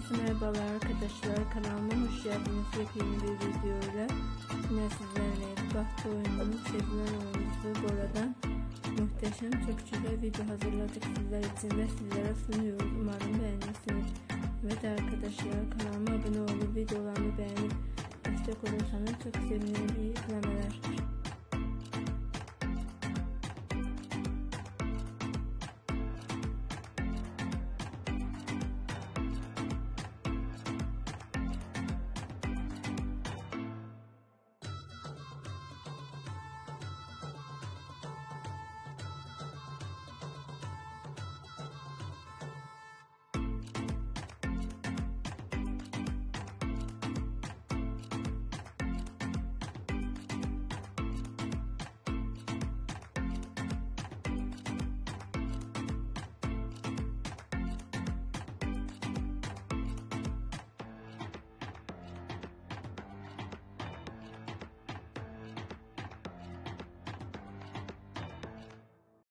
Herkese merhabalar arkadaşlar, kanalıma hoş geldiniz. Yepyeni bir videoyla yine sizlerle bahtı oyununun sevilen oyuncusu Bora'dan muhteşem, çok güzel video hazırladık sizler için ve sizlere sunuyoruz. Umarım beğenirsiniz. Evet arkadaşlar, kanalıma abone olup videolarımı beğenip destek olursanız çok sevinirim. İyi izlemeler.